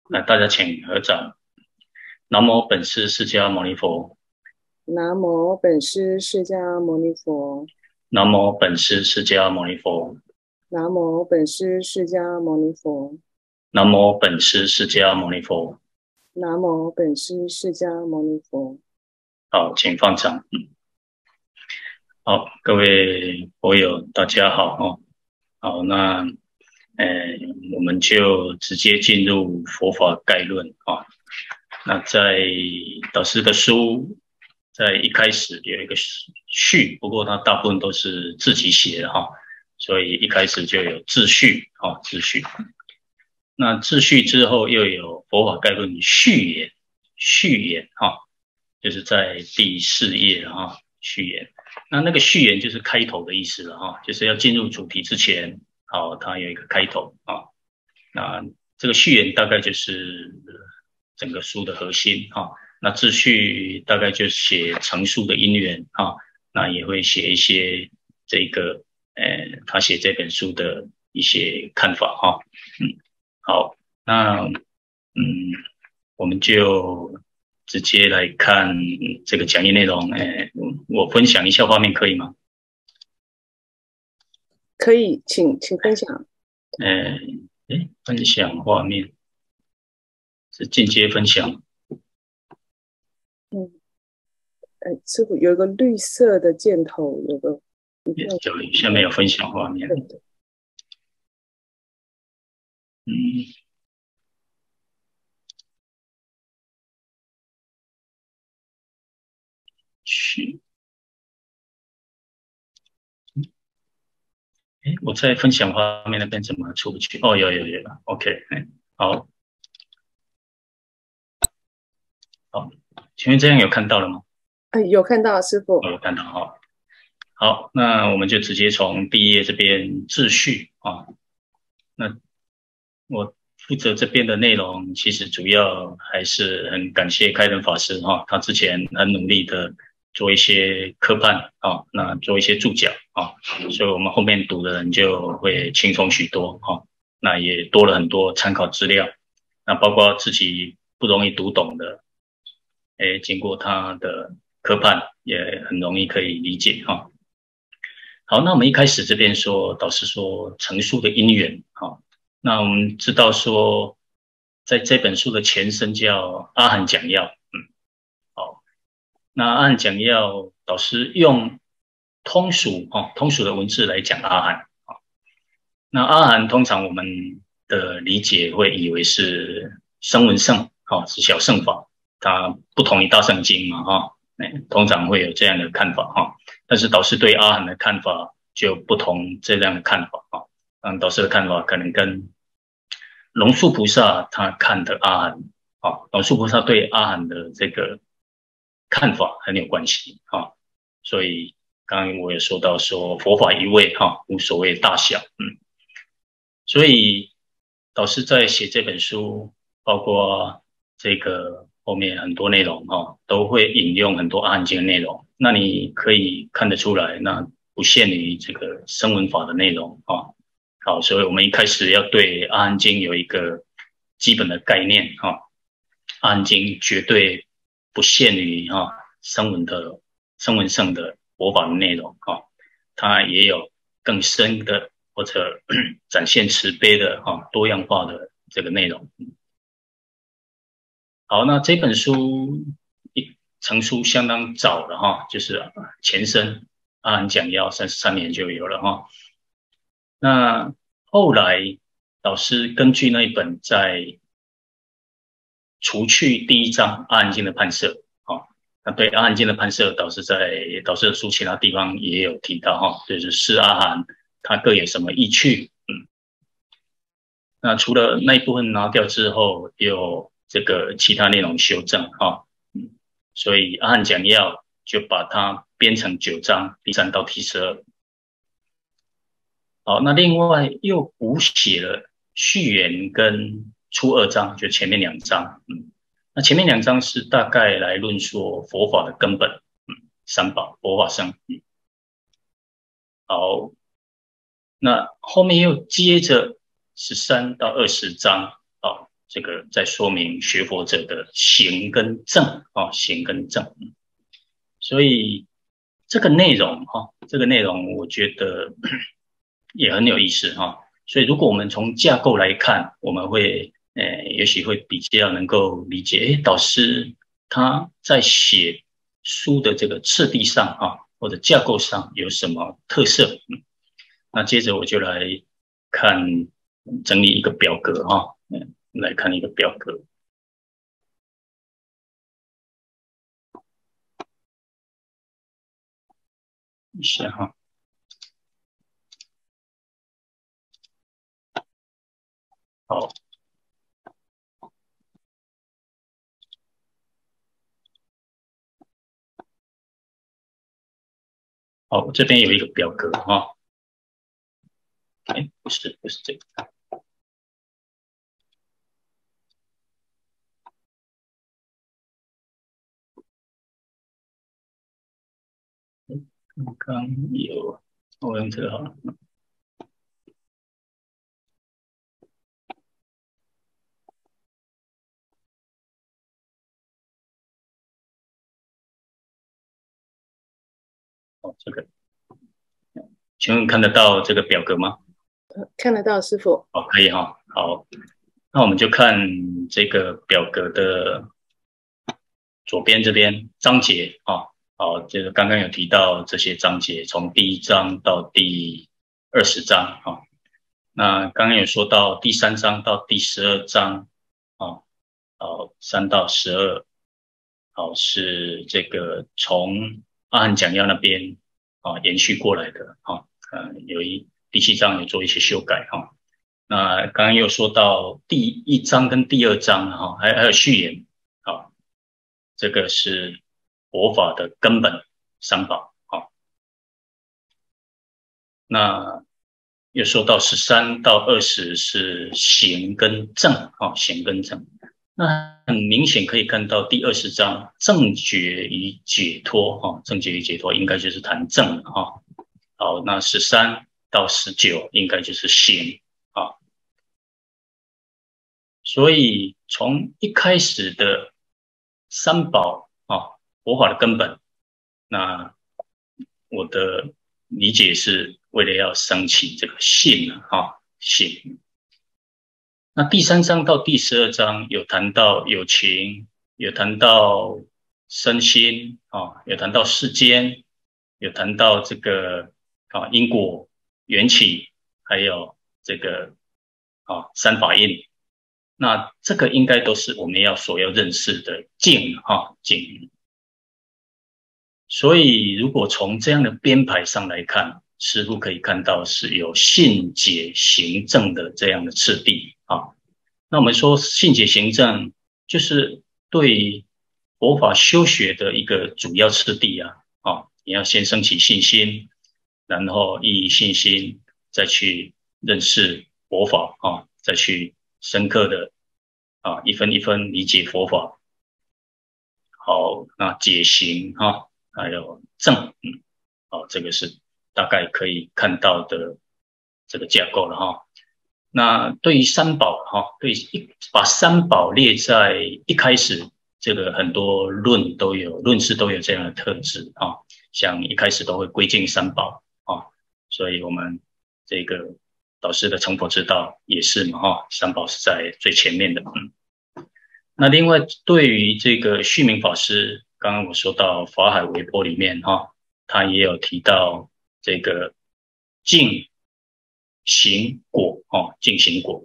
大家请合掌。南无本师释迦牟尼佛。 南无本师释迦牟尼佛。 南无本师释迦牟尼佛。 南无本师释迦牟尼佛。 南无本师释迦牟尼佛。 南无本师释迦牟尼佛。 好，请放掌。好，各位佛友，大家好哦。好，那我们就直接进入佛法概论啊。那在导师的书，在一开始有一个序，不过它大部分都是自己写的哈，所以一开始就有自序啊，自序。那自序之后又有佛法概论序言，序言哈，就是在第4页哈，序言。那个序言就是开头的意思了哈，就是要进入主题之前，好，它有一个开头啊。那这个序言大概就是整个书的核心哈。那自序大概就是写成书的因缘啊，那也会写一些这个他写这本书的一些看法哈。好，那我们就直接来看这个讲义内容。我分享一下画面可以吗？ 可以，请分享。 分享画面是进阶分享。 师傅有一个绿色的箭头，有个下面有分享画面。 对。 我在分享画面那边怎么出不去？哦，有了 ，OK， 好，好，请问这样有看到了吗？ 有看到师傅。 有看到哈。好，那我们就直接从第1页这边自序啊。那我负责这边的内容，其实主要还是很感谢开仁法师哈，他之前很努力的做一些科判啊，那做一些注脚啊，所以我们后面读的人就会轻松许多啊，那也多了很多参考资料，那包括自己不容易读懂的，经过他的科判也很容易可以理解哈。好，那我们一开始这边说，导师说成书的因缘哈。那我们知道说，在这本书的前身叫《阿含讲要》，好，那《阿含讲要》导师用通俗的文字来讲阿含，那阿含通常我们的理解会以为是声闻圣，是小圣法，它不同于大圣经嘛，通常会有这样的看法哈。但是导师对阿含的看法就不同这样的看法哈。导师的看法可能跟龙树菩萨他看的阿含龙树菩萨对阿含的这个看法很有关系所以刚刚我也说到说佛法一味无所谓大小，所以导师在写这本书，包括这个后面很多内容都会引用很多阿含经的内容。那你可以看得出来，那不限于这个声闻法的内容好，所以我们一开始要对阿含经有一个基本的概念阿含经绝对不限于声闻圣的佛法的内容它也有更深的或者展现慈悲的多样化的这个内容。好，那这本书成书相当早了就是前身阿含讲要33年就有了那后来导师根据那一本在除去第1章阿含经的判摄那对阿含经的判摄，导师在导师的书其他地方也有提到就是释阿含它各有什么意趣。那除了那一部分拿掉之后，有这个其他内容修正所以阿含讲要就把它编成9章，第3到第12。好，那另外又补写了序言跟初2章，就前面2章。那前面2章是大概来论说佛法的根本，三宝、佛法僧。好，那后面又接着13到20章这个在说明学佛者的行跟正行跟正。所以这个内容我觉得也很有意思所以如果我们从架构来看，我们会也许会比较能够理解导师他在写书的这个次第上或者架构上有什么特色。那接着我就来整理一个表格来看一个表格。一下好。好，我这边有一个表格不是这个。刚刚有，我用这个好了。这个，请问看得到这个表格吗？ 看得到，师父。 可以好，那我们就看这个表格的左边这边章节好，就是刚刚有提到这些章节，从第1章到第20章那刚刚有说到第3章到第12章3到12是这个从阿含讲要那边延续过来的第7章有做一些修改那刚刚又说到第1章跟第2章还有序言这个是佛法的根本三宝那又说到13到20是行跟正行跟正。那很明显可以看到第20章正觉与解脱正觉与解脱应该就是谈正好，那13到19应该就是行所以从一开始的三宝佛法的根本，那我的理解是为了要升起这个信信。那第3章到第12章有谈到有情，有谈到身心有谈到世间，有谈到这个因果缘起，还有这个三法印。那这个应该都是我们所要认识的境境。所以如果从这样的编排上来看，师父可以看到是有信解行正的这样的次第那我们说信解行正就是对佛法修学的一个主要次第你要先升起信心，然后依信心再去认识佛法再去深刻的一分一分理解佛法。好，那解行还有正这个是大概可以看到的这个架构了那对于三宝把三宝列在一开始，这个很多论释都有这样的特质像一开始都会归敬三宝所以我们这个导师的成佛之道也是嘛三宝是在最前面的那另外对于这个虚明法师，刚刚我说到法海微波里面他也有提到这个净行果净行果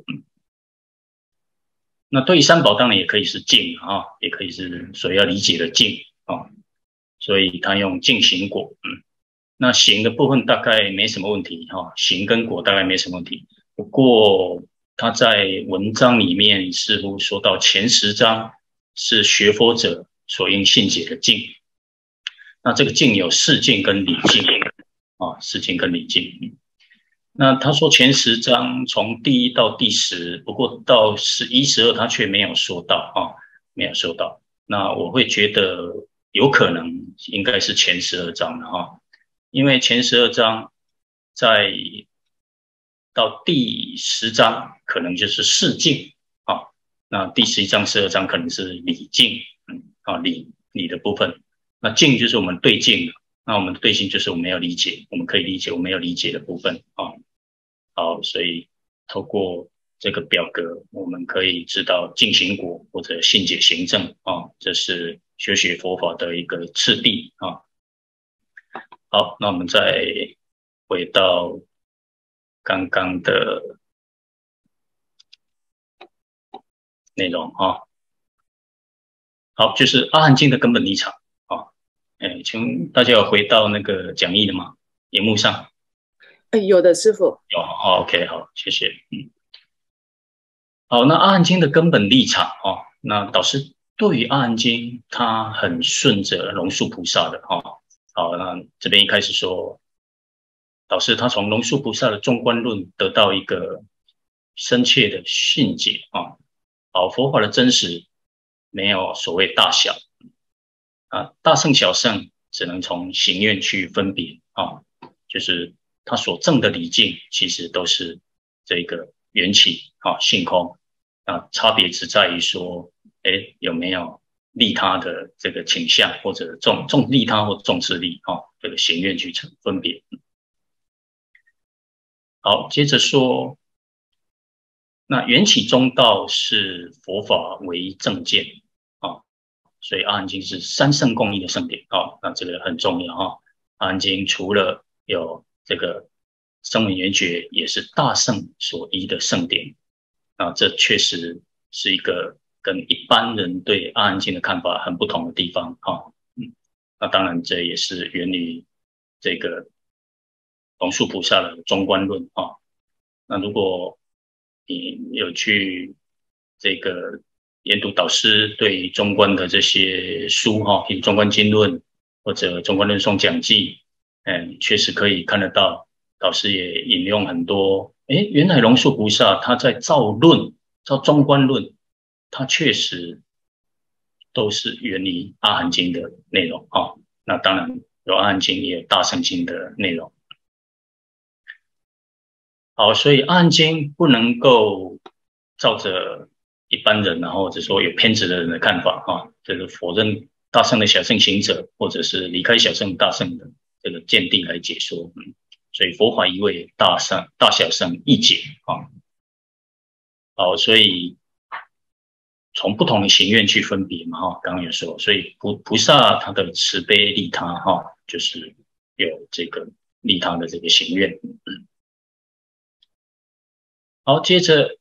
那对于三宝当然也可以是净也可以是所要理解的净所以他用净行果那行的部分大概没什么问题行跟果大概没什么问题。不过他在文章里面似乎说到前10章是学佛者所应信解的境，那这个境有事境跟理境事境跟理境那他说前10章从第1到第10，不过到11、12他却没有说到没有说到。那我会觉得有可能应该是前12章的因为前12章到第10章可能就是事境那第11章、12章可能是理境，理的部分。那境就是我们对境，那我们的对境就是我们要理解，我们可以理解，我们要理解的部分啊。好，所以透过这个表格，我们可以知道进行果或者信解行证啊，这是学佛法的一个次第啊。好，那我们再回到刚刚的内容啊。好，就是阿含经的根本立场啊。请大家有回到那个讲义的吗？荧幕上有的师父有。OK， 好，谢谢。好，那阿含经的根本立场那导师对于阿含经，他很顺着龙树菩萨的好，那这边一开始说，导师他从龙树菩萨的中观论得到一个深切的信解啊。好，佛法的真实没有所谓大小大圣小圣只能从行愿去分别就是他所证的理境，其实都是这个缘起性空差别只在于说，有没有利他的这个倾向，或者重利他或重视利这个行愿去分别。好，接着说，那缘起中道是佛法唯一正见所以阿含经是三圣共一的圣典那这个很重要阿含经除了有这个声闻缘觉，也是大圣所依的圣典这确实是一个跟一般人对阿含经的看法很不同的地方那当然这也是源于这个龙树菩萨的中观论那如果你有去这个研读导师对中观的这些书比如中观经论或者中观论颂讲记确实可以看得到导师也引用很多原来龙树菩萨他在造中观论，他确实都是源于阿含经的内容那当然有阿含经也有大乘经的内容好，所以阿含经不能够照着一般人或者说有偏执的人的看法这个否认大乘的小乘行者，或者是离开小乘大乘的这个见地来解说所以佛法一味大小乘一解好，所以从不同的行愿去分别嘛刚刚有说，所以菩萨他的慈悲利他就是有这个利他的这个行愿好，接着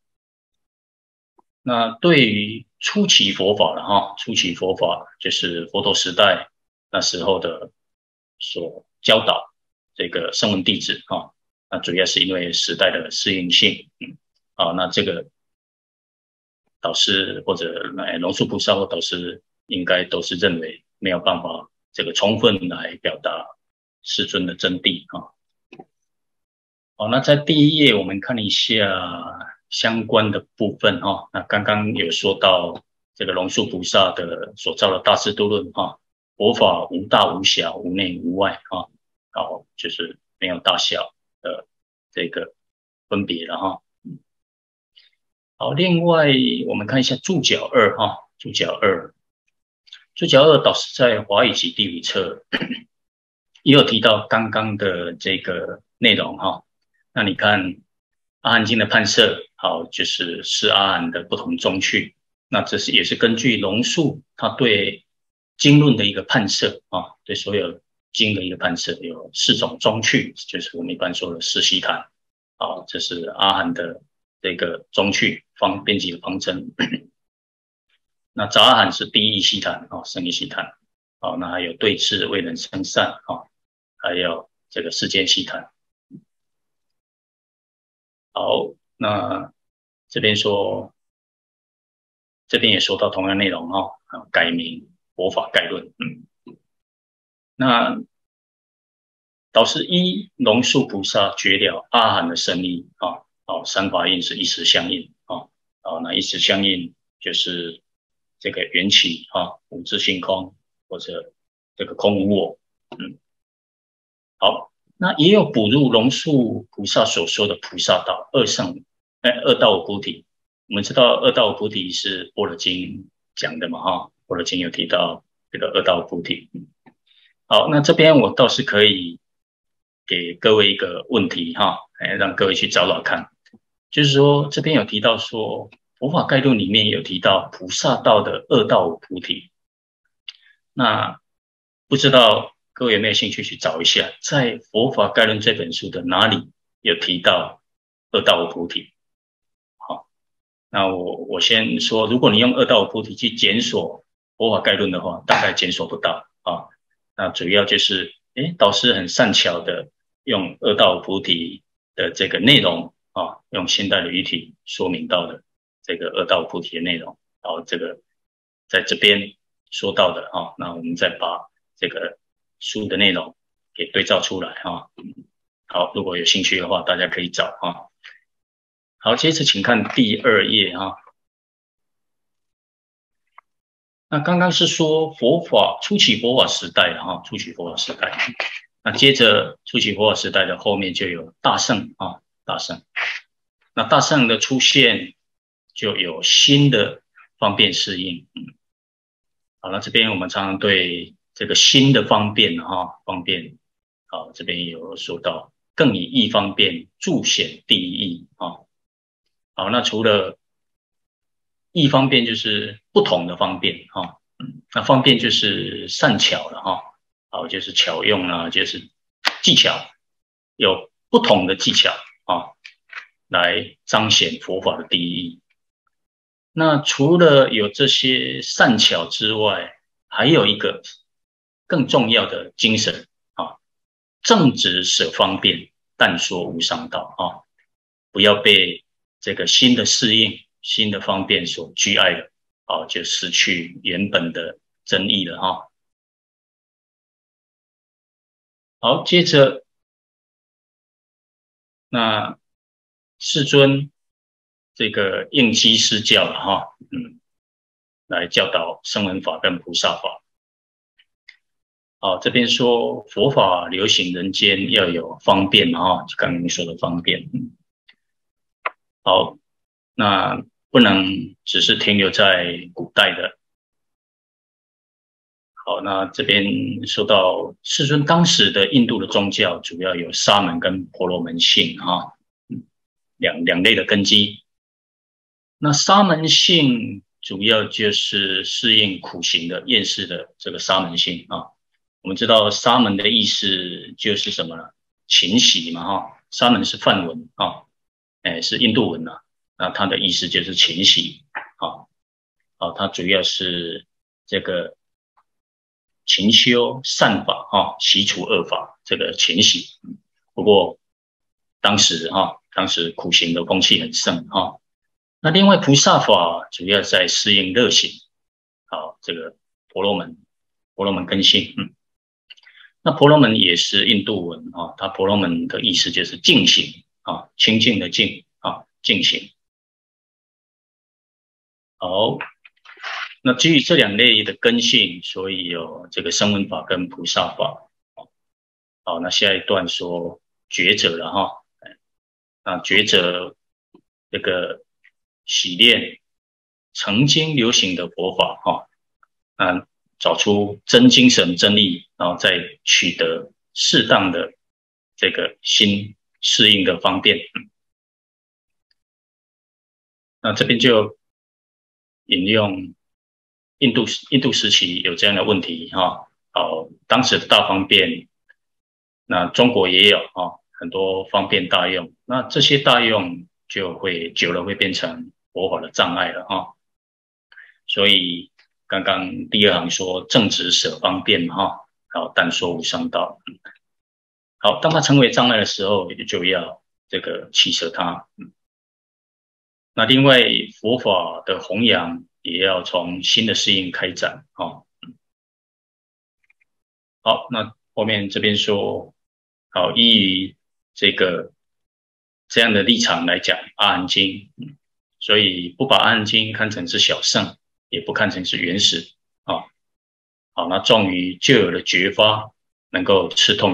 那对于初期佛法了初期佛法就是佛陀时代那时候的所教导这个声闻弟子那主要是因为时代的适应性那这个导师或者龙树菩萨或导师应该都是认为没有办法这个充分来表达世尊的真谛好，那在第一页我们看一下相关的部分那刚刚有说到这个龙树菩萨的所造的大智度论佛法无大无小，无内无外就是没有大小的这个分别了好，另外我们看一下注脚2注脚2导师在华语集第5册也有提到刚刚的这个内容那你看阿含经的判摄好，就是阿含的不同宗趣，那这也是根据龙树他对经论的一个判摄对所有经的一个判摄，有4种宗趣，就是我们一般说的四悉檀这是阿含的这个宗趣编辑的方针那杂阿含是第一悉檀胜义悉檀那还有对治为人生善还有这个世间悉檀好，那这边也说到同样内容改名佛法概论那导师依龙树菩萨觉了阿含的深意三法印是一时相应那一时相应就是这个缘起无自性空，或者这个空无我好，那也有补入龙树菩萨所说的菩萨道二道五菩提我们知道二道菩提是般若经讲的嘛，般若经有提到这个二道菩提。好，那这边我倒是可以给各位一个问题让各位去找找看，就是说这边有提到说佛法概论里面有提到菩萨道的二道菩提，那不知道各位有没有兴趣去找一下，在佛法概论这本书的哪里有提到二道菩提？好，那我先说，如果你用二道菩提去检索佛法概论的话，大概检索不到啊。那主要就是导师很善巧的用二道菩提的这个内容用现代的语体说明到的这个二道菩提的内容，然后这个在这边说到的那我们再把这个书的内容给对照出来好，如果有兴趣的话，大家可以找好，接着请看第2页那刚刚是说佛法初期佛法时代初期佛法时代。那接着初期佛法时代的后面就有大乘大乘。那大乘的出现就有新的方便适应。好，那这边我们常常对这个新的方便方便这边有说到更以义方便著显第一义好，那除了义方便就是不同的方便那方便就是善巧了好，就是巧用就是技巧，有不同的技巧来彰显佛法的第一义。那除了有这些善巧之外，还有一个更重要的精神正直舍方便，但说无上道不要被这个新的适应、新的方便所拘碍了就失去原本的真义了好，接着那世尊这个应机施教了来教导声闻法跟菩萨法。好，这边说佛法流行人间要有方便就刚刚你说的方便。好，那不能只是停留在古代的。好，那这边说到世尊当时的印度的宗教主要有沙门跟婆罗门性两类的根基。那沙门性主要就是适应苦行的厌世的这个沙门性我们知道沙门的意思就是什么呢？勤习嘛沙门是梵文是印度文那它的意思就是勤习它主要是这个勤修善法习除恶法，这个勤习。不过当时苦行的风气很盛那另外菩萨法主要在适应乐行这个婆罗门根性那婆罗门也是印度文它婆罗门的意思就是净行清净的净净行。好，那基于这两类的根性，所以有这个声闻法跟菩萨法好，那下一段说觉者了那觉者这个洗练曾经流行的佛法找出真精神真理，然后再取得适当的这个新适应的方便那这边就引用印度时期有这样的问题当时的大方便，那中国也有很多方便大用，那这些大用就会久了会变成佛法的障碍了所以刚刚第2行说正直舍方便但说无上道好，当它成为障碍的时候，就要这个弃舍它那另外佛法的弘扬也要从新的适应开展好，那后面这边说好，依于这样的立场来讲阿含经所以不把阿含经看成是小乘，也不看成是原始好，那重于旧有的觉发能够刺透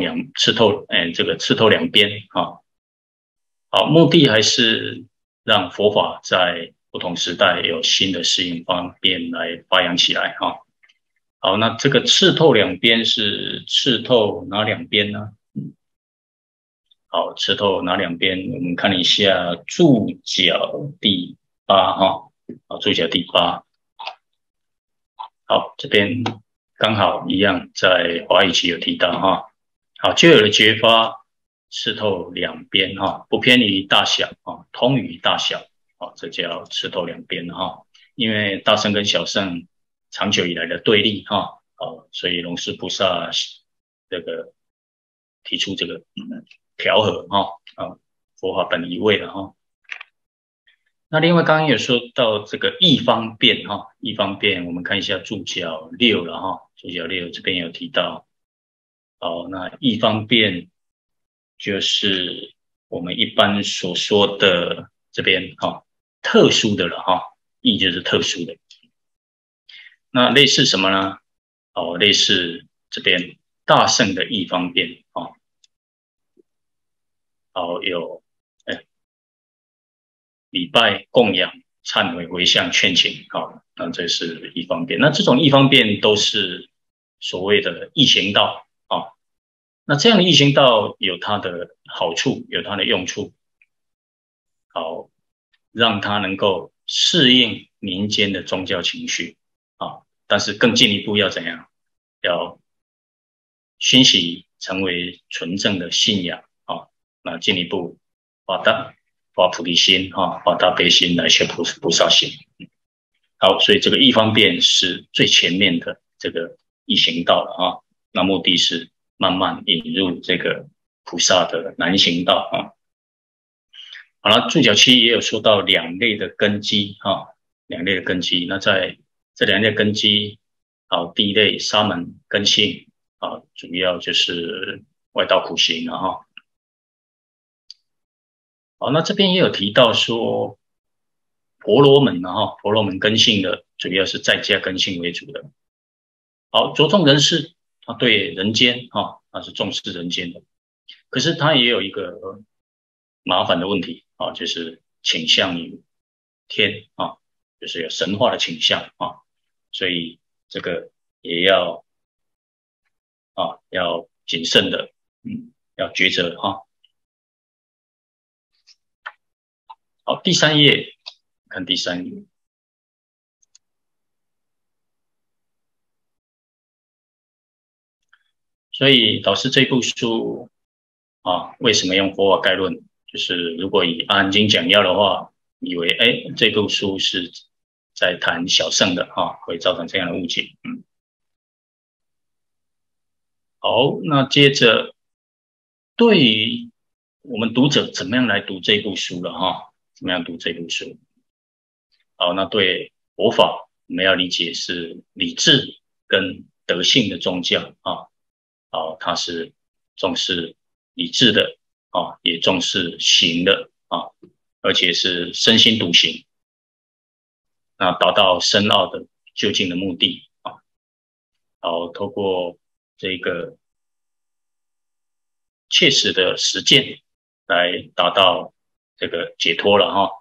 两边好，目的还是让佛法在不同时代有新的适应方便来发扬起来哈。好，那这个刺透两边是刺透哪两边呢？好，刺透哪两边？我们看一下注脚第8哈，好，注脚第8。好，这边刚好一样，在华语期有提到哈。好，就有了结发，刺透两边哈，不偏离大小啊，通于大小啊，这叫刺透两边哈。因为大圣跟小圣长久以来的对立哈，所以龙树菩萨这个提出这个调和哈佛法本一味了哈。那另外刚刚有说到这个义方便哈，义方便我们看一下注脚6了哈，注脚6这边有提到。好，那义方便就是我们一般所说的这边哈，特殊的了哈，义就是特殊的。那类似什么呢？哦，类似这边大圣的义方便啊，好有礼拜供养忏悔回向劝请啊，那这是义方便。那这种义方便都是所谓的易行道啊。那这样的易行道有它的好处，有它的用处，好让它能够适应民间的宗教情绪啊。但是更进一步要怎样？要熏习成为纯正的信仰啊。那进一步发菩提心啊，发大悲心来学菩萨心。好，所以这个义方便是最前面的这个易行道了啊。那目的是慢慢引入这个菩萨的难行道啊。好了，注脚7也有说到两类的根基啊，两类的根基。那在这两类根基，好，第一类沙门根性啊，主要就是外道苦行了哈。好，那这边也有提到说，婆罗门哈，婆罗门根性的主要是在家根性为主的。好，着重人世，他对人间哈，他是重视人间的，可是他也有一个麻烦的问题啊，就是倾向于天啊，就是有神话的倾向啊，所以这个也要要谨慎的，要抉择哈。好，第3页，看第3页。所以导师这部书啊，为什么用佛法概论？就是如果以阿含经讲要的话，以为这部书是在谈小乘的啊，会造成这样的误解。好，那接着对于我们读者怎么样来读这部书了哈？怎么样读这部书？好，那对佛法我们要理解是理智跟德性的宗教啊。好，它是重视理智的啊，也重视行的啊，而且是身心独行，那达到深奥的究竟的目的啊。好，透过这个切实的实践来达到这个解脱了哈。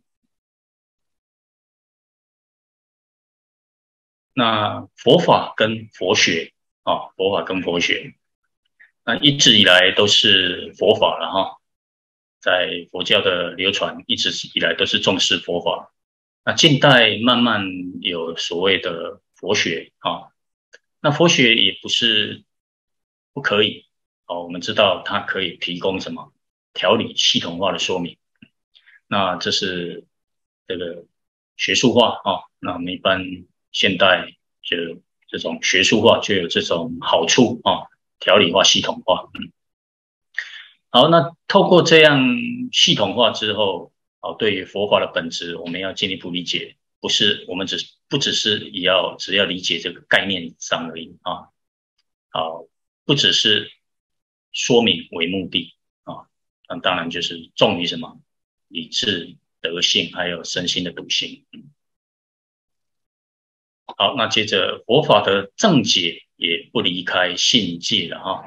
那佛法跟佛学啊，佛法跟佛学，那一直以来都是佛法了哈。在佛教的流传一直以来都是重视佛法，那近代慢慢有所谓的佛学啊，那佛学也不是不可以哦，我们知道它可以提供什么条理系统化的说明，那这是这个学术化啊，那我们一般现代就这种学术化就有这种好处啊，条理化系统化。好，那透过这样系统化之后，对于佛法的本质，我们要进一步理解，不是我们不只是只要理解这个概念上而已啊，好，不只是说明为目的啊，那当然就是重于什么理智、德性还有身心的独行。好，那接着佛法的正解也不离开信戒了哈，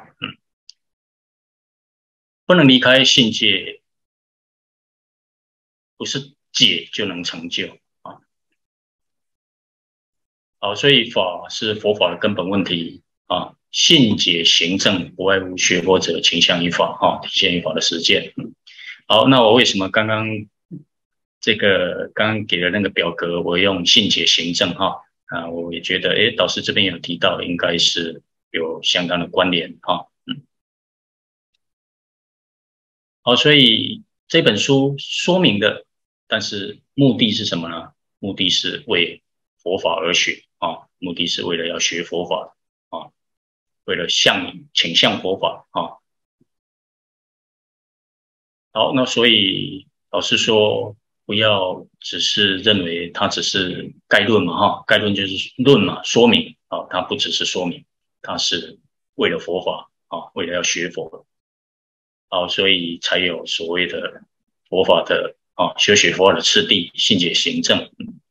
不能离开信戒，不是解就能成就啊。好，所以法是佛法的根本问题啊。信解行证不外乎学佛者倾向于法啊，体现于法的实践。好，那我为什么刚刚给的那个表格，我用信解行证哈啊，我也觉得导师这边有提到，应该是有相当的关联哈。好，所以这本书说明的，但是目的是什么呢？目的是为佛法而学啊，目的是为了要学佛法啊，为了倾向佛法啊。好，那所以老师说，不要只是认为它只是概论嘛哈，概论就是论嘛，说明啊，它不只是说明，它是为了佛法啊，为了要学佛。好，所以才有所谓的佛法的学佛法的次第，信解行证。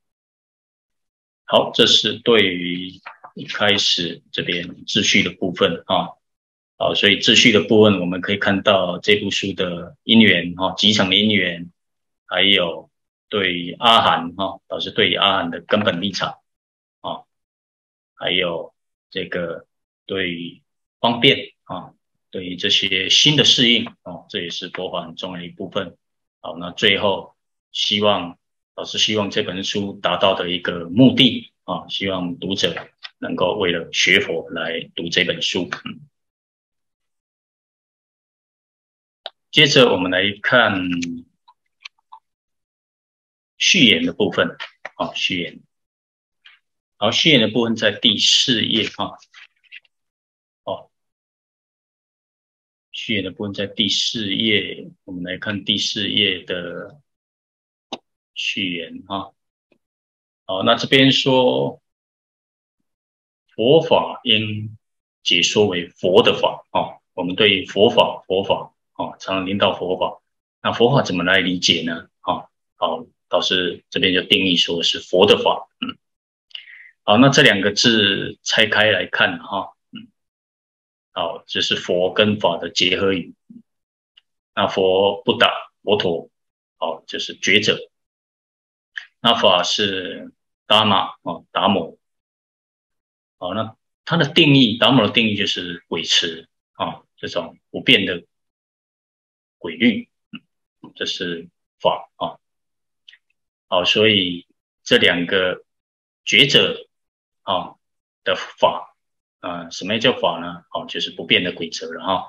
好，这是对于一开始这边秩序的部分啊。好，所以秩序的部分，我们可以看到这部书的因缘集成的因缘，还有对于阿含导师对于阿含的根本立场啊，还有这个对于方便啊。对于这些新的适应这也是佛法很重要的一部分。好，那最后老师希望这本书达到的一个目的啊，希望读者能够为了学佛来读这本书。接着我们来看序言的部分序言。好，序言的部分在第4页序言的部分在第4页，我们来看第4页的序言好，那这边说佛法应解说为佛的法我们对佛法常常听到佛法，那佛法怎么来理解呢好，导师这边就定义说是佛的法好，那这2个字拆开来看好，这是佛跟法的结合语。那佛不打佛陀就是觉者，那法是达玛达摩那它的定义，达摩的定义就是轨持这种不变的轨律这是法好，所以这2个觉者的法什么叫法呢就是不变的规则了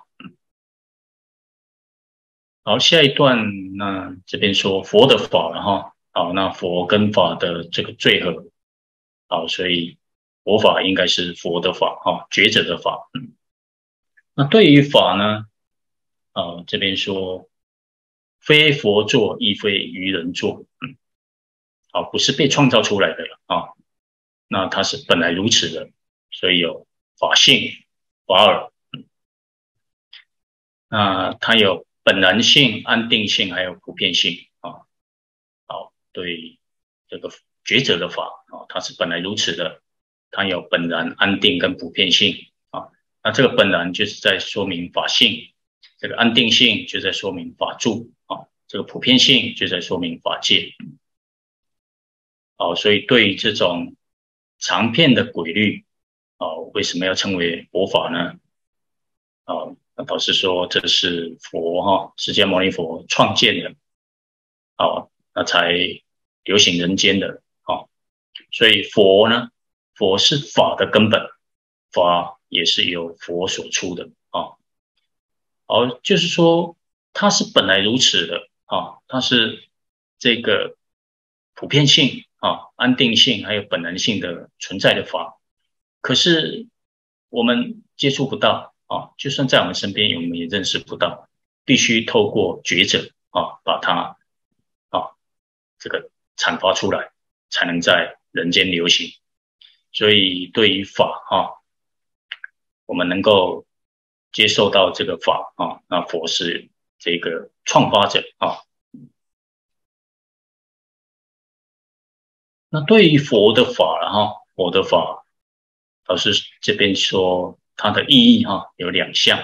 好，下一段那这边说佛的法了好，那佛跟法的这个最合好，所以佛法应该是佛的法觉者的法那对于法呢这边说非佛作亦非愚人作不是被创造出来的那它是本来如此的，所以有法性法尔那它有本然性、安定性，还有普遍性好，对这个觉者的法它是本来如此的，它有本然、安定跟普遍性那这个本然就是在说明法性，这个安定性就在说明法住这个普遍性就在说明法界所以对于这种常片的轨律为什么要称为佛法呢那导师说这是佛释迦牟尼佛创建的那才流行人间的所以佛呢，佛是法的根本，法也是由佛所出的就是说它是本来如此的它是这个普遍性安定性还有本能性的存在的法，可是我们接触不到就算在我们身边，我们也认识不到，必须透过觉者把它这个阐发出来，才能在人间流行。所以对于法我们能够接受到这个法那佛是这个创发者那对于佛的法佛的法，老师这边说它的意义有2项。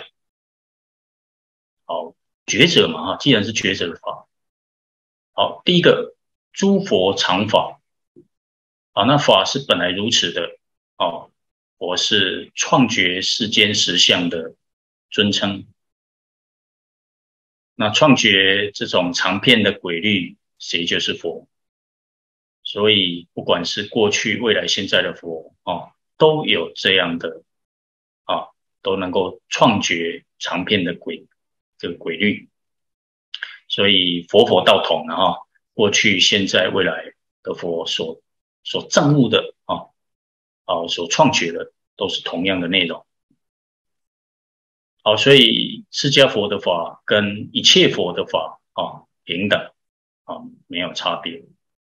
好，觉者嘛既然是觉者的法，好，第一个诸佛常法啊，那法是本来如此的哦，佛是创觉世间实相的尊称。那创觉这种常遍的轨律，谁就是佛？所以不管是过去、未来、现在的佛哦，都有这样的啊，都能够创觉常遍的这个轨律。所以佛道统啊，过去、现在、未来的佛所证悟的所创觉的都是同样的内容。好，所以释迦佛的法跟一切佛的法平等没有差别，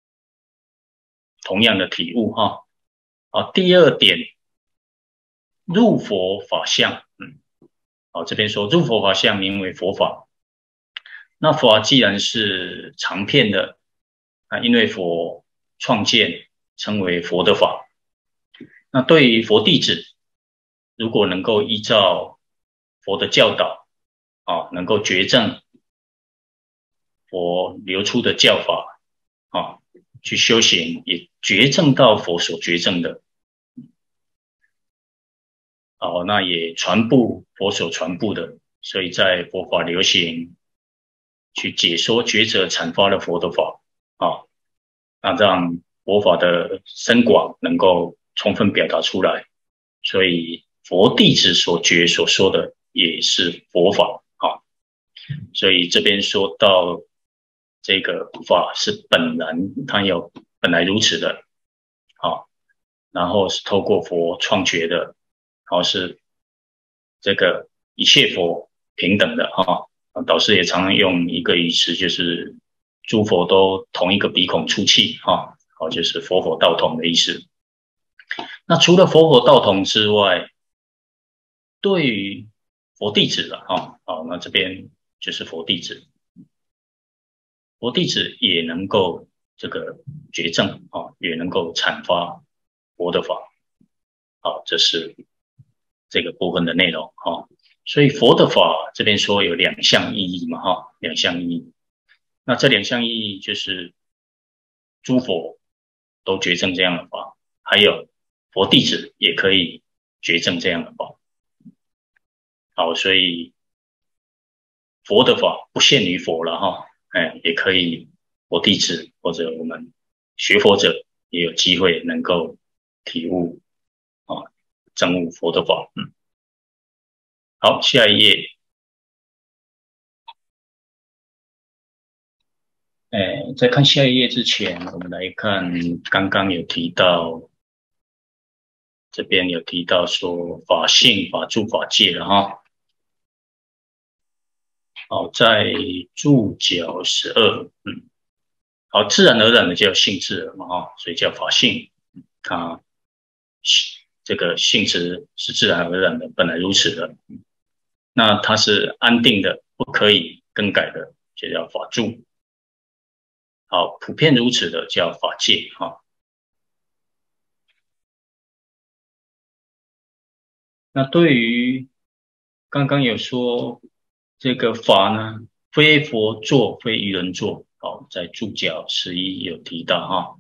同样的体悟第二点，入佛法相，这边说入佛法相名为佛法。那法既然是常遍的因为佛创建称为佛的法。那对于佛弟子，如果能够依照佛的教导能够觉证佛流出的教法去修行，也觉证到佛所觉证的那也传布佛所传布的，所以在佛法流行去解说觉者阐发了佛的法那让佛法的深广能够充分表达出来，所以佛弟子所觉所说的也是佛法所以这边说到这个法是它有本来如此的然后是透过佛创觉的，然后是这个一切佛平等的导师也常常用一个语词，就是诸佛都同一个鼻孔出气就是佛道统的意思。那除了佛道统之外，对于佛弟子那这边就是佛弟子，佛弟子也能够这个觉证也能够阐发佛的法这是这个部分的内容所以佛的法这边说有两项意义嘛两项意义。那这两项意义就是诸佛都觉证这样的法，还有佛弟子也可以觉证这样的法。好，所以佛的法不限于佛了也可以佛弟子或者我们学佛者也有机会能够体悟证悟佛的法。好，下一页。在看下一页之前，我们来看刚刚有提到，这边有提到说法性、法住、法界了好，在注脚12，好，自然而然的叫性质了嘛所以叫法性。它这个性质是自然而然的，本来如此的。那它是安定的，不可以更改的，就叫法住。好，普遍如此的叫法界那对于刚刚有说这个法呢，非佛作，非愚人作在注脚11有提到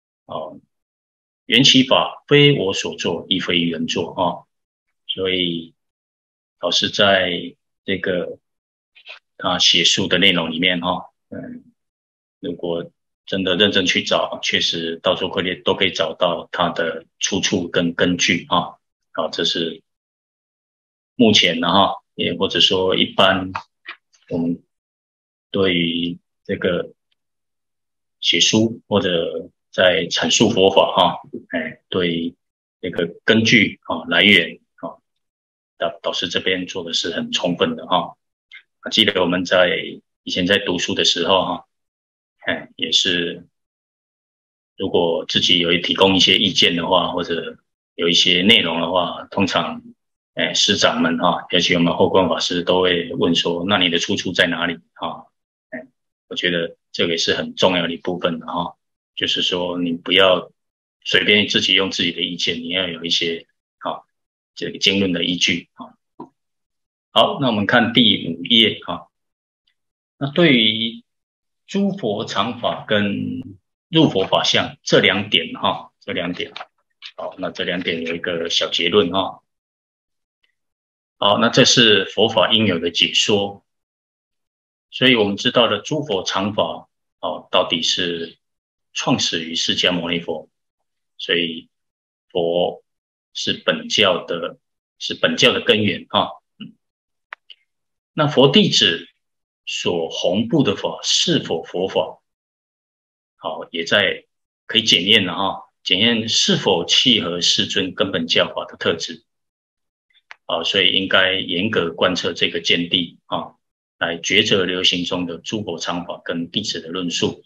缘起法非我所作，亦非愚人作所以老师在这个写书的内容里面如果真的认真去找，确实到处都可以找到它的出处跟根据这是目前的也或者说一般我们对于这个写书或者在阐述佛法对这个根据来源导师这边做的是很充分的记得我们以前在读书的时候也是如果自己有提供一些意见的话，或者有一些内容的话，通常师长们尤其我们后观法师都会问说，那你的出处在哪里我觉得这个也是很重要的一部分的就是说你不要随便自己用自己的意见，你要有一些这个经论的依据好，那我们看第5页那对于诸佛常法跟入佛法相这2点哈，这2点。好，那这2点有一个小结论哈。好，那这是佛法应有的解说。所以我们知道的诸佛常法，到底是创始于释迦牟尼佛，所以佛是本教的根源啊。那佛弟子所弘布的法是否佛法？好，也在可以检验了哈，检验是否契合世尊根本教法的特质。所以应该严格贯彻这个见地啊，来抉择流行中的诸佛常法跟弟子的论述。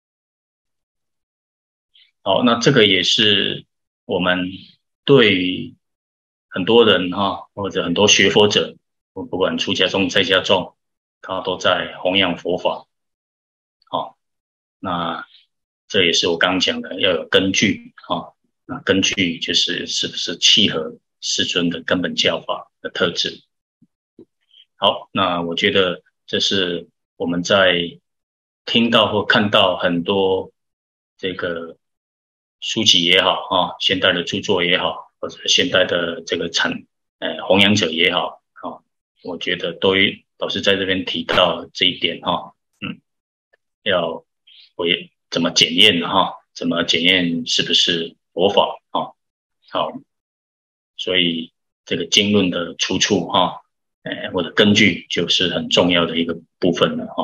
好，那这个也是我们对于很多人或者很多学佛者，不管出家众在家众，他都在弘扬佛法。好，那这也是我刚刚讲的要有根据那根据就是是不是契合世尊的根本教法的特质。好，那我觉得这是我们在听到或看到很多这个书籍也好现代的著作也好，或者现代的这个弘扬者也好我觉得都是在这边提到这一点要怎么检验怎么检验是不是佛法好，所以这个经论的出处或者根据就是很重要的一个部分了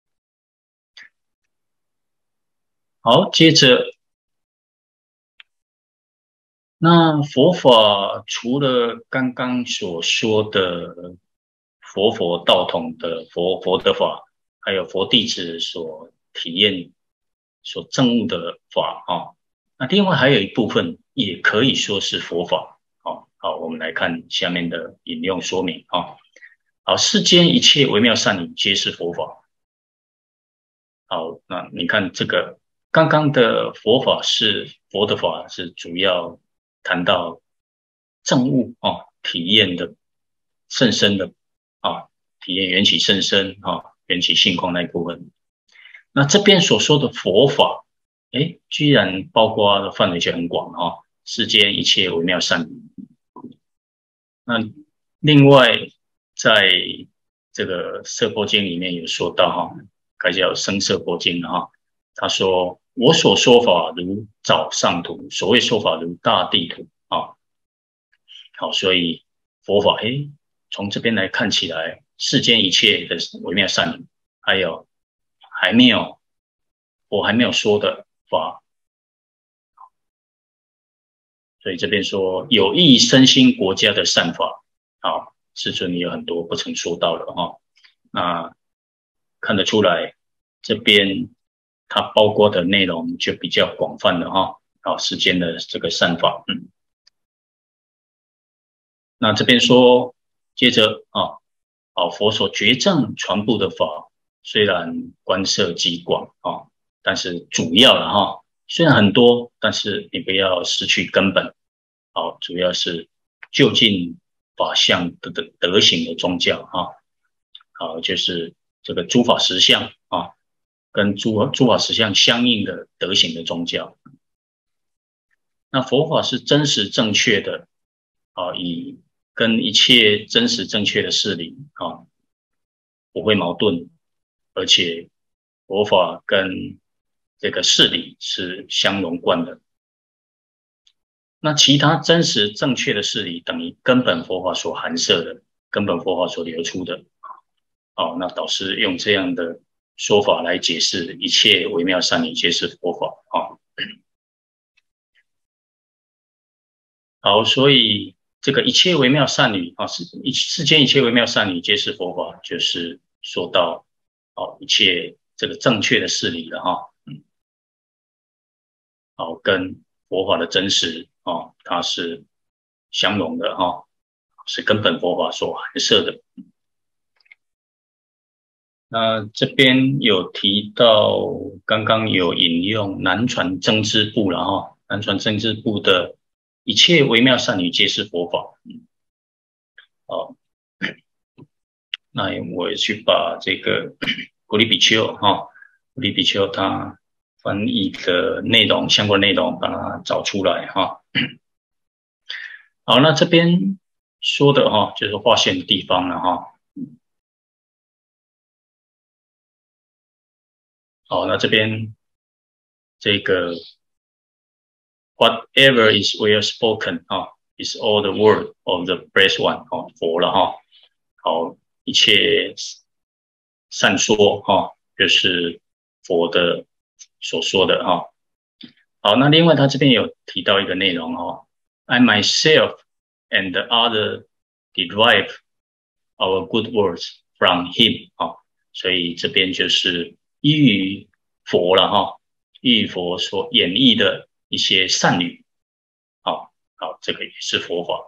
好，接着那佛法除了刚刚所说的佛道统的佛的法，还有佛弟子所体验所证悟的法那另外还有一部分也可以说是佛法好，我们来看下面的引用说明好，世间一切微妙善理皆是佛法。好，那你看这个刚刚的佛的法是主要谈到证悟体验的甚深的体验缘起甚深缘起性空那一部分。那这边所说的佛法居然包括的范围就很广世间一切微妙善理。那另外在这个摄波经里面有说到该叫生摄波经他说我所说法如早上图，所谓说法如大地图好，所以佛法从这边来看起来，世间一切的微妙善理，还有我还没有说的法，所以这边说有益身心国家的善法，好，世尊也有很多不曾说到的那看得出来这边它包括的内容就比较广泛了世间的这个善法那这边说接着佛所觉证传布的法虽然观摄极广但是主要的虽然很多，但是你不要失去根本主要是就近法相的德行的宗教好，就是这个诸法实相跟诸法实相相应的德行的宗教。那佛法是真实正确的以跟一切真实正确的事理不会矛盾，而且佛法跟这个事理是相融贯的。那其他真实正确的事理等于根本佛法所含摄的，根本佛法所流出的那导师用这样的说法来解释一切微妙善理皆是佛法好，所以这个一切微妙善理世间一切微妙善理皆是佛法，就是说到一切这个正确的事理了好，跟佛法的真实它是相融的是根本佛法所含摄的。那这边有提到，刚刚有引用南传增支部了南传增支部的一切微妙善理皆是佛法那我也去把这个古里比丘古里比丘他翻译的内容相关内容把它找出来哈。好，那这边说的哈，就是划线的地方了哈。好，那这边这个 whatever is well spoken 啊 is all the word of the blessed one 哦，佛了哈。好，一切善说哈，就是佛的所说的哈。好，那另外他这边有提到一个内容哦 ，I myself and the other derive our good words from him 啊，所以这边就是依于佛了哈，依于佛所演绎的一些善语，好，好，这个也是佛法。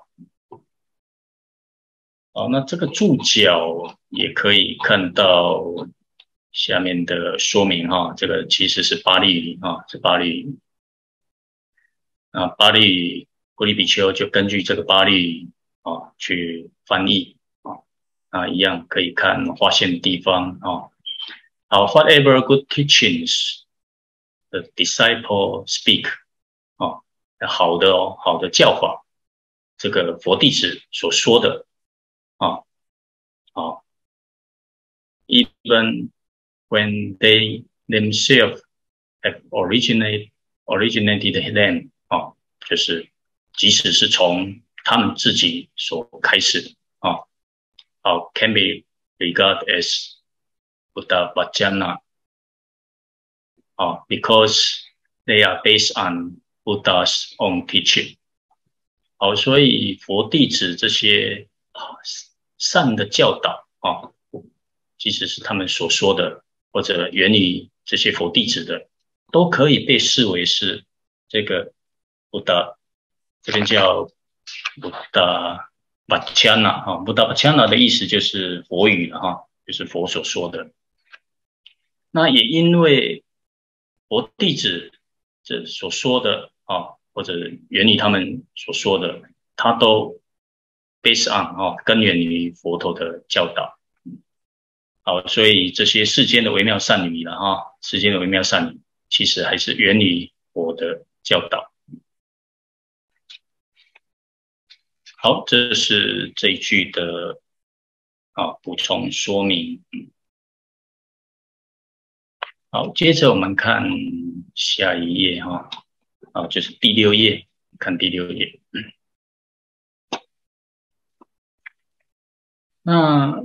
好，那这个注脚也可以看到下面的说明哈，这个其实是巴利语啊，是巴利语。啊，巴利语古里比丘就根据这个巴利语啊去翻译啊，一样可以看划线的地方啊。好 ，whatever good teachings the disciple speak 啊，好的教法，这个佛弟子所说的啊，好 ，even when they themselves have originated them 啊，就是即使是从他们自己所开始啊，好 can be regarded as Buddha Vajana 啊 ，because they are based on Buddha's own teaching。好，所以佛弟子这些善的教导啊，即使是他们所说的，或者源于这些佛弟子的，都可以被视为是这个Buddha，这边叫Buddha Vajana 啊，Buddha Vajana 的意思就是佛语了哈，就是佛所说的。那也因为佛弟子这所说的啊，或者源于他们所说的，他都 based on 啊，根源于佛陀的教导。好，所以这些世间的微妙善语了哈，世间的微妙善语其实还是源于佛的教导。好，这是这一句的补充说明。好，接着我们看下一页哈，就是第6页，看第6页。那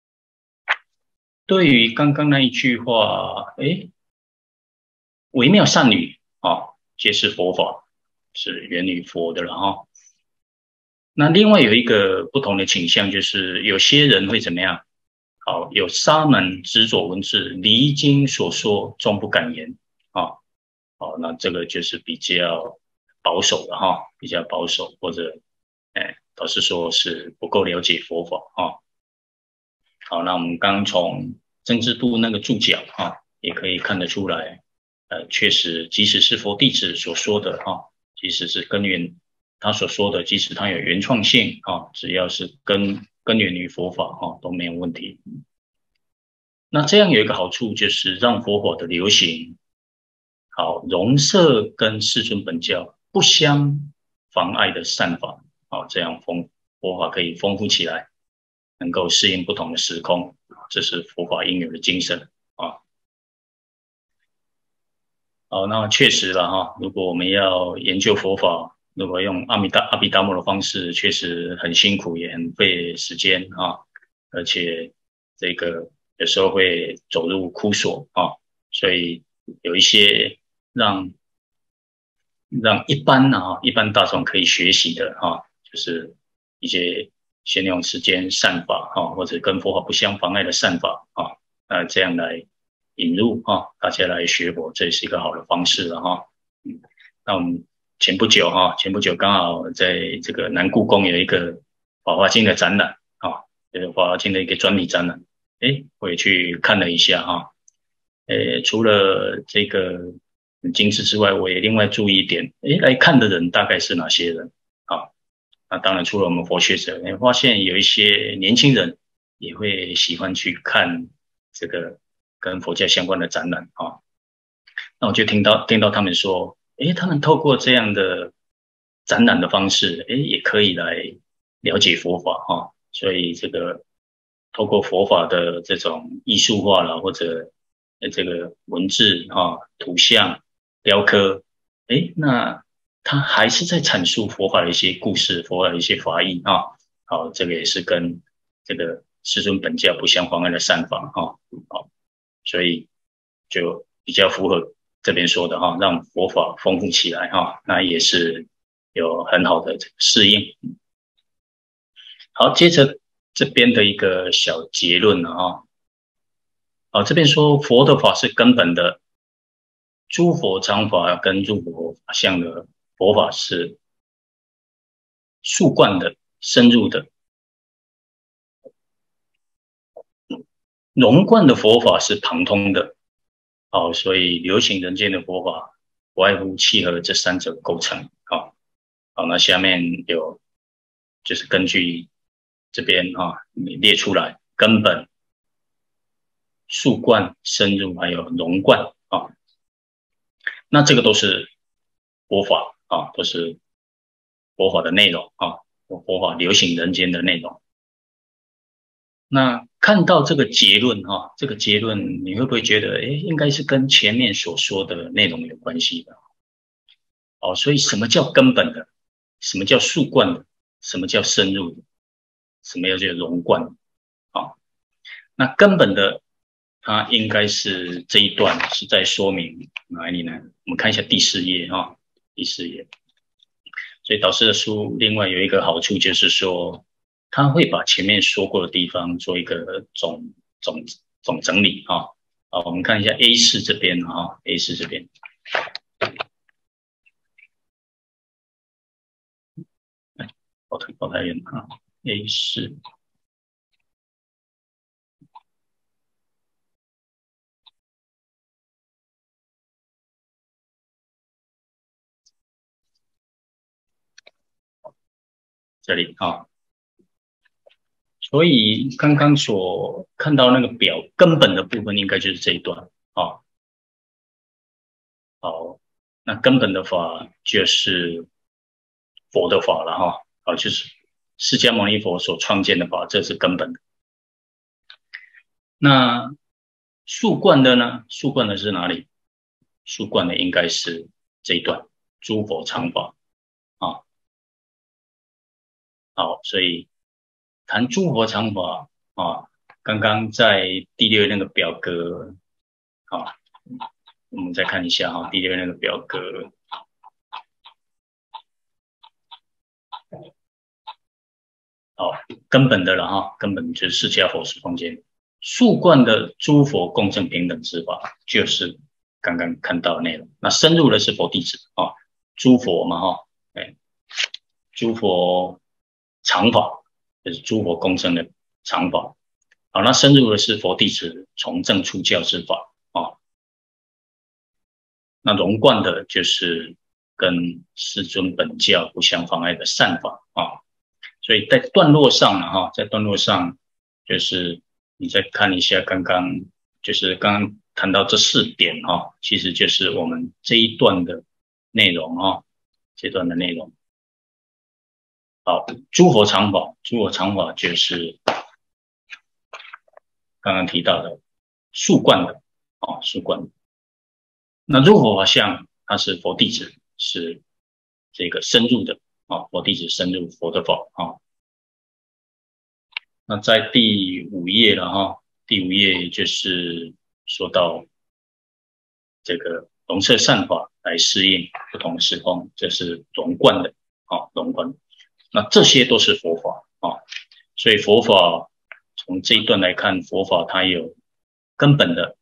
对于刚刚那一句话，微妙善语皆是佛法，是源于佛的了哈。那另外有一个不同的倾向，就是有些人会怎么样？好，有沙门执着文字，离经所说，终不敢言啊。好，那这个就是比较保守的哈，比较保守，或者导师说是不够了解佛法啊。好，那我们刚从曾之度那个注脚也可以看得出来，确实，即使是佛弟子所说的即使是根源他所说的，即使他有原创性只要是根源于佛法都没有问题。那这样有一个好处，就是让佛法的流行好融摄跟世尊本教不相妨碍的善法，这样佛法可以丰富起来，能够适应不同的时空，这是佛法应有的精神好，那确实了如果我们要研究佛法，如果用阿毗达摩的方式，确实很辛苦，也很费时间而且这个有时候会走入枯索所以有一些让一般大众可以学习的就是一些先用时间善法或者跟佛法不相妨碍的善法这样来引入大家来学佛，这也是一个好的方式了那我们前不久刚好在这个南故宫有一个法华经的展览就是法华经的一个专题展览，我也去看了一下除了这个很精致之外，我也另外注意一点，来看的人大概是哪些人那当然除了我们佛学者，发现有一些年轻人也会喜欢去看这个跟佛教相关的展览那我就听到他们说，他们透过这样的展览的方式，也可以来了解佛法哈。所以这个透过佛法的这种艺术化了，或者这个文字啊、图像、雕刻，那他还是在阐述佛法的一些故事，佛法的一些法义啊。好，这个也是跟这个师尊本教不相妨碍的善法哈。好，所以就比较符合这边说的哈，让佛法丰富起来哈，那也是有很好的适应。好，接着这边的一个小结论了哈。好，这边说佛的法是根本的，诸佛常法跟诸佛法相的佛法是树贯的、深入的，融贯的佛法是旁通的。好，所以流行人间的佛法不外乎契合这三者构成。好，那下面有就是根据这边你列出来根本、树贯、深入还有融贯啊，那这个都是佛法啊，都是佛法的内容啊，佛法流行人间的内容。那看到这个结论这个结论你会不会觉得应该是跟前面所说的内容有关系的？所以什么叫根本的？什么叫树贯的？什么叫深入的？什么叫融贯的？那根本的它应该是这一段是在说明哪里呢？我们看一下第4页第4页。所以导师的书另外有一个好处就是说，他会把前面说过的地方做一个总整理我们看一下 A4 这边A4 这边。跑太远A4。这里所以刚刚所看到那个表根本的部分应该就是这一段好，那根本的法就是佛的法了就是释迦牟尼佛所创建的法，这是根本的。那树贯的呢？树贯的是哪里？树贯的应该是这一段诸佛常法好，所以谈诸佛常法刚刚在第6那个表格我们再看一下第6那个表格。根本的了根本就是释迦佛说空间。树贯的诸佛共正平等之法，就是刚刚看到的内容。那深入的是佛弟子诸佛嘛诸佛常法，就是诸佛共正的常法。那深入的是佛弟子从正出教之法那融贯的就是跟师尊本教不相妨碍的善法所以在段落上在段落上就是你再看一下刚刚谈到这4点其实就是我们这一段的内容这段的内容。好，诸佛常法就是刚刚提到的树贯的树贯的。那入佛法相它是佛弟子，是这个深入的佛弟子深入佛的法那在第5页了第5页就是说到这个融摄善法来适应不同的时空，这是融贯的融贯。那这些都是佛法所以佛法从这一段来看，佛法它有根本的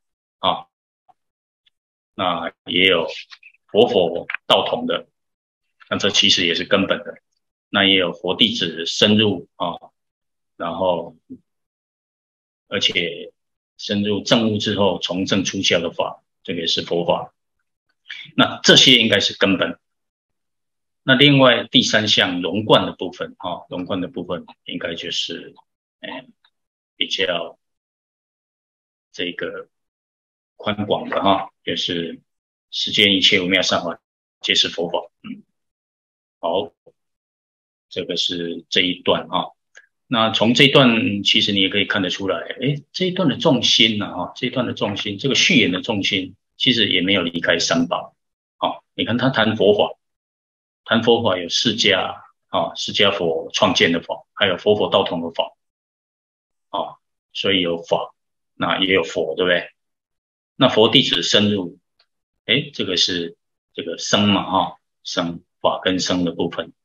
那也有佛道统的，那这其实也是根本的。那也有佛弟子深入然后而且深入正悟之后从正出教的法，这个也是佛法。那这些应该是根本。那另外第3项融贯的部分融贯的部分应该就是比较这个宽广的就是世间一切无妙善法，皆是佛法。好，这个是这一段啊。那从这一段，其实你也可以看得出来，这一段的重心呢，这一段的重心，这个序言的重心，其实也没有离开三宝。你看他谈佛法，谈佛法有释迦释迦佛创建的法，还有佛佛道同的法所以有法，那也有佛，对不对？那佛弟子深入，这个是这个僧嘛僧法跟僧的部分。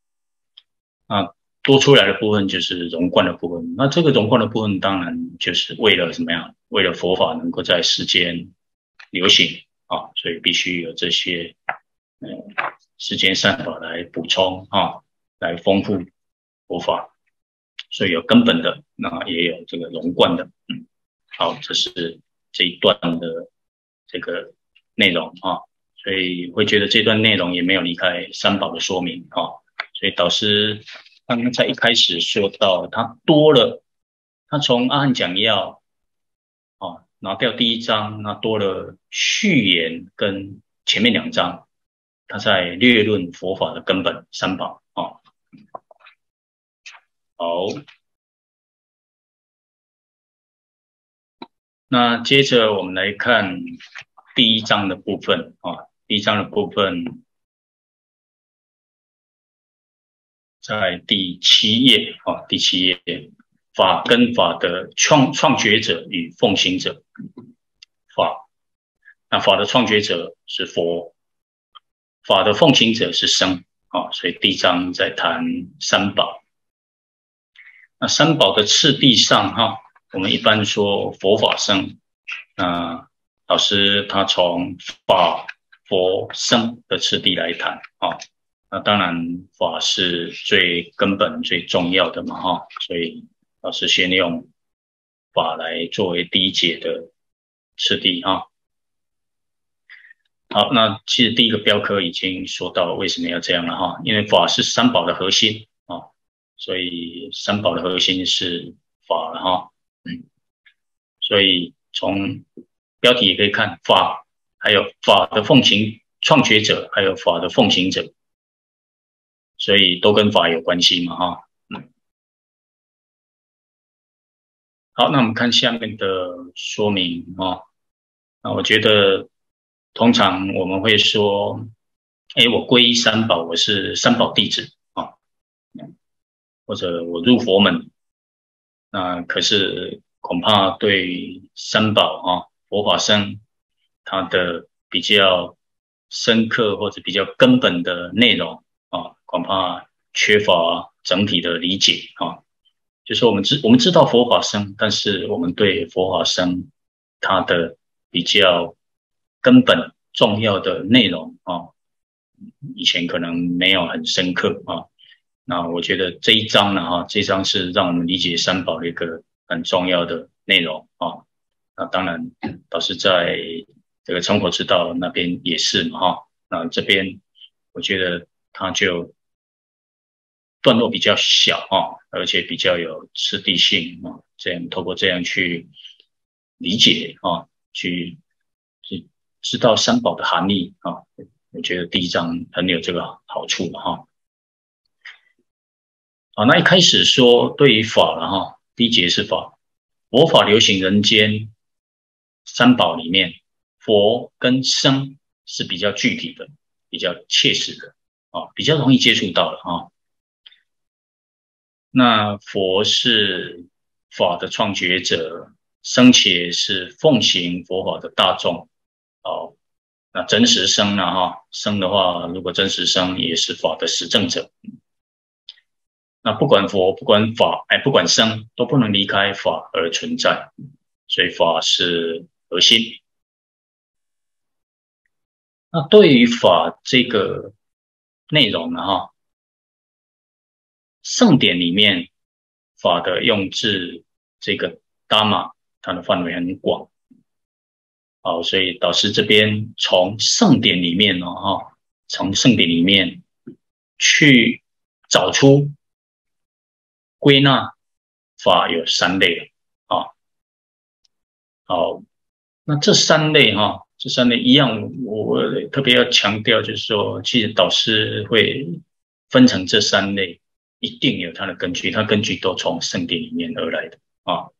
多出来的部分就是融贯的部分。那这个融贯的部分，当然就是为了怎么样？为了佛法能够在世间流行所以必须有这些世间善法来补充来丰富佛法。所以有根本的，那也有这个融贯的。好，这是这一段的这个内容所以会觉得这段内容也没有离开三宝的说明所以导师刚刚在一开始说到，他多了，他从阿含讲要拿掉第一章，那多了序言跟前面2章，他在略论佛法的根本三宝好，那接着我们来看第一章的部分第一章的部分在第7页第7页，法跟法的创觉者与奉行者。法，那法的创觉者是佛，法的奉行者是僧所以第一章在谈三宝。那三宝的次第上我们一般说佛法僧，老师他从法佛僧的次第来谈那当然法是最根本最重要的嘛所以老师先用法来作为第一节的次第好，那其实第一个标科已经说到为什么要这样了因为法是三宝的核心所以三宝的核心是法了所以从标题也可以看法，还有法的奉行创觉者，还有法的奉行者，所以都跟法有关系嘛好，那我们看下面的说明那我觉得通常我们会说我皈依三宝，我是三宝弟子或者我入佛门，那可是恐怕对三宝佛法僧它的比较深刻或者比较根本的内容恐怕缺乏整体的理解就是我们知道佛法僧，但是我们对佛法僧它的比较根本重要的内容以前可能没有很深刻那我觉得这一章呢这一章是让我们理解三宝的一个很重要的内容那当然导师在这个成佛之道那边也是嘛那这边我觉得它就段落比较小而且比较有次第性这样透过这样去理解去知道三宝的含义我觉得第一章很有这个好处那一开始说对于法了第一节是法，佛法流行人间三宝里面，佛跟僧是比较具体的，比较切实的比较容易接触到的那佛是法的创觉者，僧且是奉行佛法的大众那真实僧呢僧的话，如果真实僧也是法的实证者。那不管佛不管法不管僧都不能离开法而存在，所以法是核心。那对于法这个内容呢圣典里面法的用字这个 Dhamma 它的范围很广所以导师这边从圣典里面从圣典里面去找出归纳法有3类好，那这3类这三类一样，我特别要强调，就是说，其实导师会分成这三类，一定有它的根据，它根据都从圣典里面而来的啊。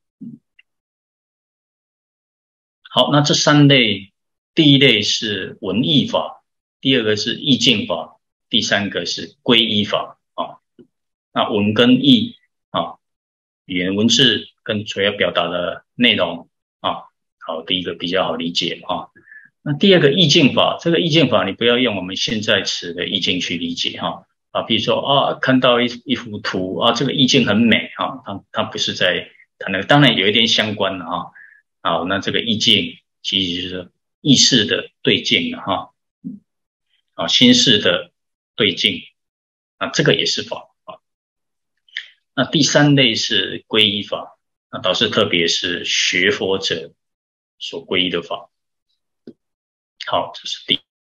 好，那这三类，第一类是文义法，第二个是意境法，第三个是归依法啊。那文跟义啊，语言文字跟所要表达的内容啊，好，第一个比较好理解啊。那第二个意境法，这个意境法你不要用我们现在词的意境去理解哈啊，比如说啊，看到一幅图啊，这个意境很美啊，它不是在它那个，当然有一点相关的啊。好，那这个意境其实就是意识的对境了哈，啊，心事的对境啊，这个也是法啊。那第三类是皈依法，那导师特别是学佛者所皈依的法。好，这是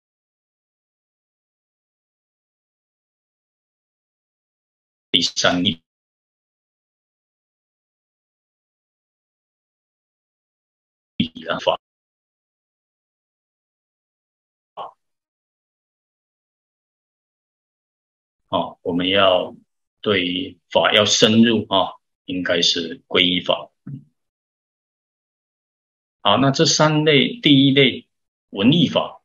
第三例法。啊，我们要对法要深入啊，应该是皈依法。好，那这三类，第一类文义法。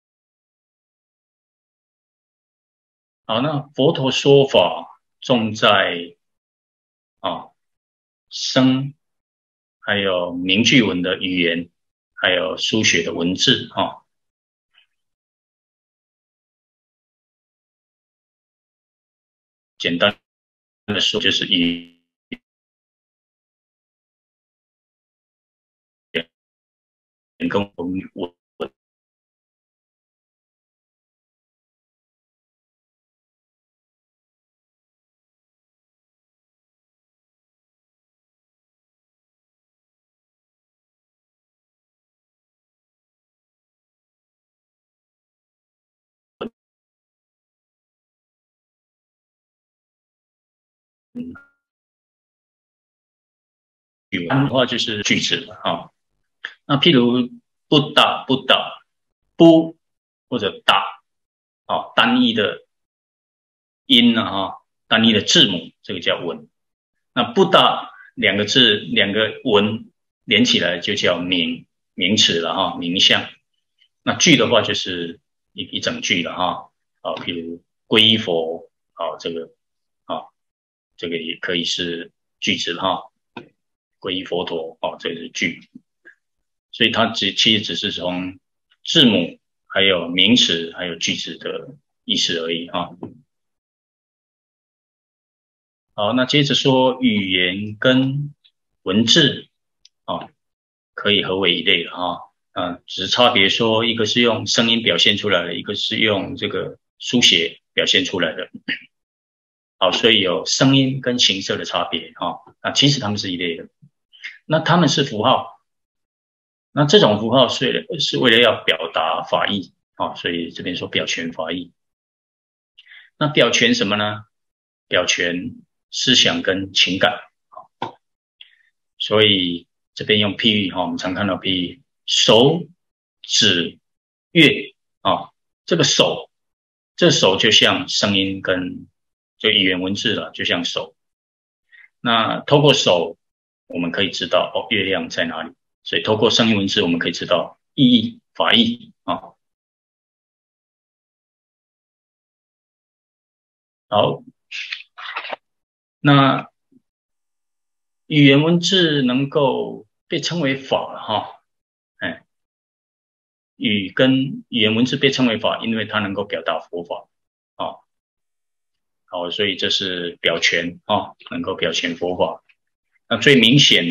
好，那佛陀说法重在啊声，还有名句文的语言，还有书写的文字啊。简单的说，就是语言跟文的话就是句子了啊。那譬如不打不打不或者打啊，单一的音啊哈，单一的字母，这个叫文。那不打两个字两个文连起来就叫名词了哈，名相。那句的话就是一整句了哈啊，譬如皈依佛啊，这个也可以是句子哈，皈依佛陀啊，这个是句。所以它其实只是从字母还有名词还有句子的意思而已哈。好，那接着说语言跟文字啊，可以合为一类了哈。只是差别说，一个是用声音表现出来的，一个是用这个书写表现出来的。好，所以有声音跟形色的差别哈。其实它们是一类的。那它们是符号，那这种符号是为了要表达法意啊，所以这边说表权法意。那表权什么呢？表权思想跟情感。所以这边用譬喻哈，我们常看到譬喻手指月啊，这个手就像声音跟就语言文字了，就像手。那透过手，我们可以知道哦，月亮在哪里。所以透过声音文字，我们可以知道意义、法义啊。好，那语言文字能够被称为法哈，语言文字被称为法，因为它能够表达佛法啊。好，所以这是表权啊，能够表现佛法。那最明显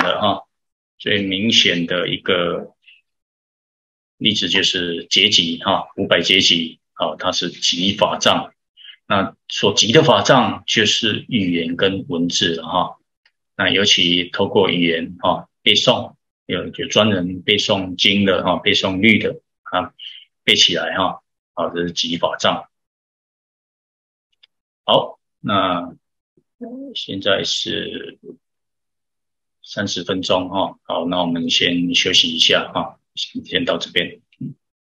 的一个例子就是结集哈，500结集啊，它是集法藏。那所集的法藏就是语言跟文字了哈。那尤其透过语言啊背诵，有专人背诵经的哈，背诵律的啊，背起来哈，好，这是集法藏。好，那现在是30分钟哈，好，那我们先休息一下哈，先到这边。